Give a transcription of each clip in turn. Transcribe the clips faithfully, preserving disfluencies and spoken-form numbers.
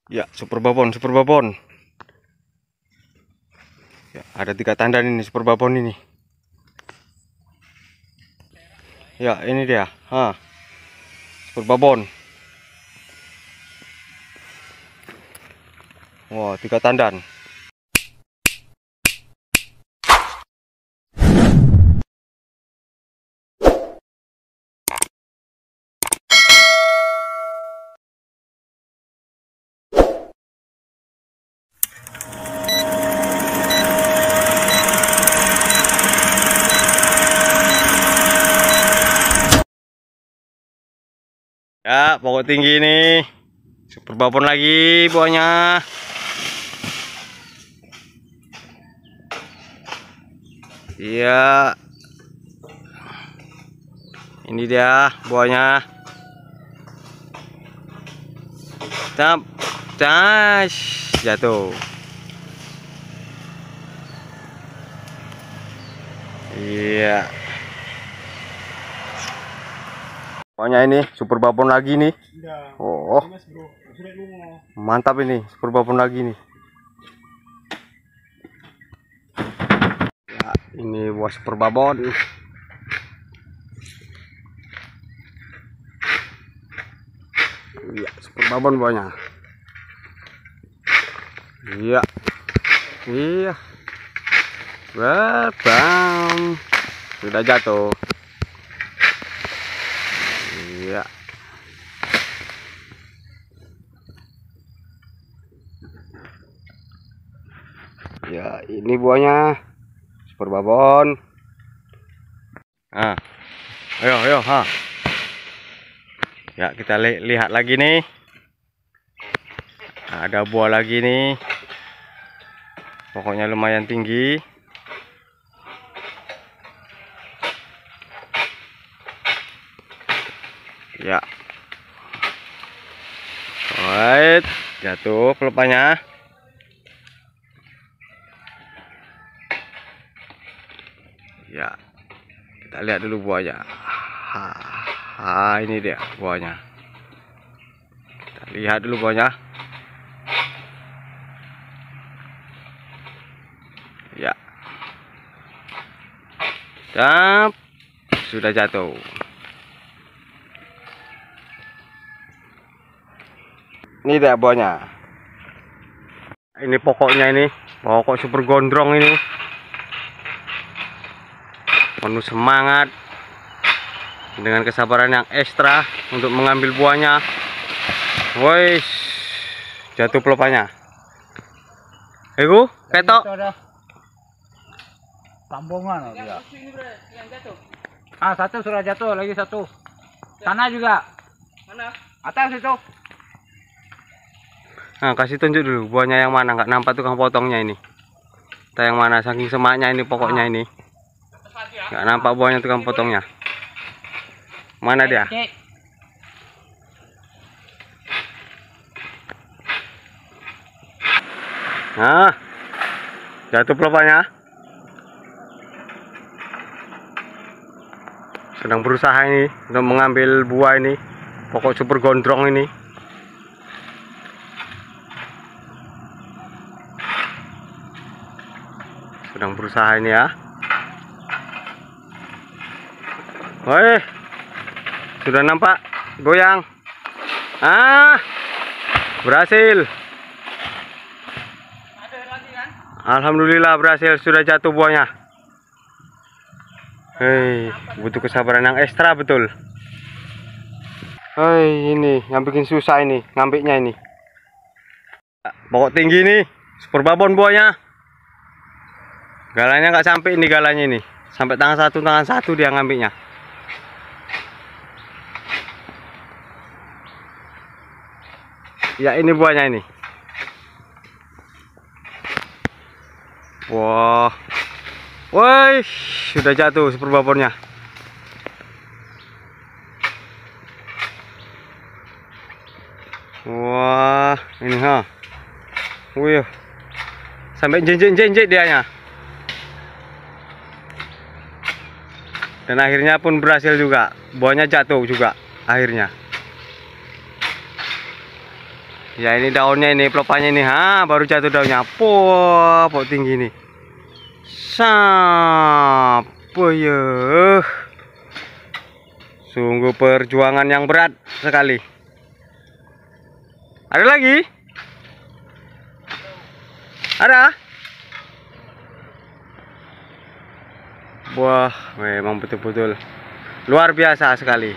Ya, super babon, super babon. Ya, ada tiga tandan ini super babon ini. Ya, ini dia. Ha. Super babon. Wah, tiga tandan. Ya, pokok tinggi nih. Super babon lagi buahnya. Iya. Ini dia buahnya. Cap, cas, jatuh. Iya. Buahnya ini super babon lagi nih. Oh, mantap ini super babon lagi nih. Ya, ini buah super babon. Iya, super babon buahnya. Iya. Iya. Wah, bam. Sudah jatuh. Iya. Ya, ini buahnya super babon. Ah. Ayo, ayo, ha. Ya, kita li lihat lagi nih. Ada buah lagi nih. Pokoknya lumayan tinggi. Ya. Alright, jatuh pelepahnya. Ya. Kita lihat dulu buahnya. Ha, ha, ini dia buahnya. Kita lihat dulu buahnya. Ya. Tap. Sudah jatuh. Ini dia buahnya. Ini pokoknya ini, pokok super gondrong ini. Penuh semangat dengan kesabaran yang ekstra untuk mengambil buahnya. Woi, jatuh pelepahnya. Ego, ketok. Sambungan dia. Ah, satu sudah jatuh, lagi satu. Sana juga. Mana? Atas itu. Nah, kasih tunjuk dulu buahnya yang mana, nggak nampak tukang potongnya ini. Kita yang mana, saking semaknya ini pokoknya ini. Nggak nampak buahnya tukang potongnya. Mana dia? Nah, jatuh pelepahnya. Sedang berusaha ini untuk mengambil buah ini, pokok super gondrong ini. Sedang berusaha ini ya. Woi, sudah nampak goyang. Ah, berhasil. Alhamdulillah berhasil, sudah jatuh buahnya. Hei, butuh kesabaran yang ekstra betul. Hei, ini yang bikin susah ini, ngambilnya ini. Pokok tinggi nih, super babon buahnya. Galanya nggak sampai ini galanya ini, sampai tangan satu tangan satu dia ngambilnya. Ya, ini buahnya ini. Wah, woi, sudah jatuh super babonnya. Wah, ini ha. Wih, sampai jenjek-jenjek dianya. Dan akhirnya pun berhasil juga. Buahnya jatuh juga akhirnya. Ya ini daunnya ini, pelopanya ini, ha, baru jatuh daunnya. Wah, pok tinggi nih. Sapa ya. Sungguh perjuangan yang berat sekali. Ada lagi? Ada? Wah, memang betul-betul luar biasa sekali.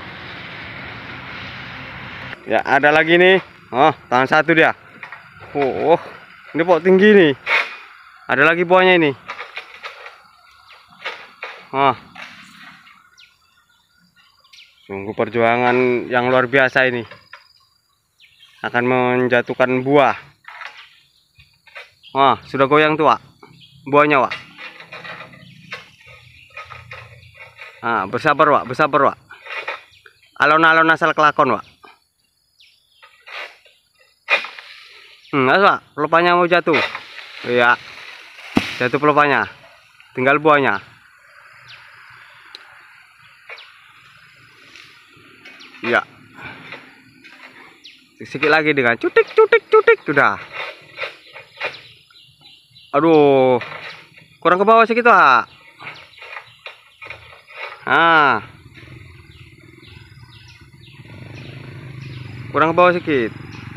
Ya, ada lagi nih. Oh, tangan satu dia. Oh, oh, ini pok tinggi nih. Ada lagi buahnya ini. Oh. Sungguh perjuangan yang luar biasa ini. Akan menjatuhkan buah. Oh, sudah goyang tuh, Wak. Buahnya, Wak. Ah, bersabar, Wak, bersabar, Wak. Alon-alon asal kelakon, Wak. Hmm, Wak, pelopanya mau jatuh. Iya. Jatuh pelopanya. Tinggal buahnya. Iya. Sedikit lagi dengan cutik cutik cutik sudah. Aduh. Kurang ke bawah sedikit, Wak. Ah. Kurang ke bawah sedikit.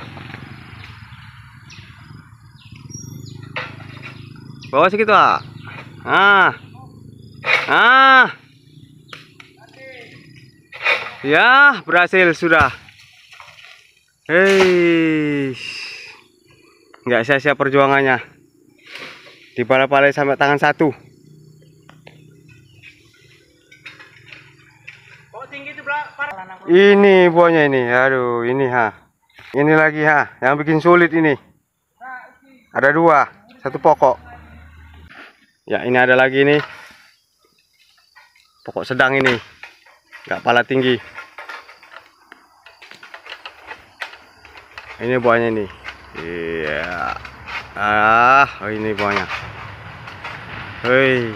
Bawah sedikit, Wak. Ah. Ah. Ya, berhasil sudah. Hei. Nggak sia-sia perjuangannya. Dipala-palai sampai tangan satu. Ini buahnya ini. Aduh, ini ha. Ini lagi ha, yang bikin sulit ini. Ada dua, satu pokok. Ya, ini ada lagi nih. Pokok sedang ini. Nggak pala tinggi. Ini buahnya nih. Iya. Ah, oh ini buahnya. Hei.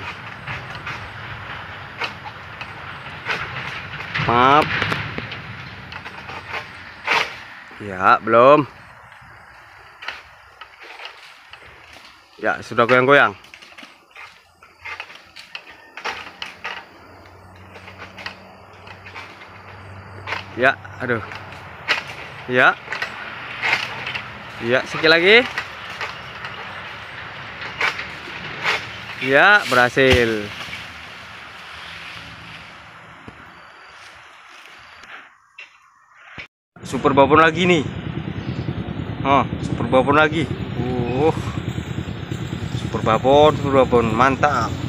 Maaf. Ya, belum. Ya, sudah goyang-goyang. Ya, aduh. Ya. Ya, sedikit lagi. Ya, berhasil. Super babon lagi nih. Oh, super babon lagi. Uh. Super babon, super babon, mantap.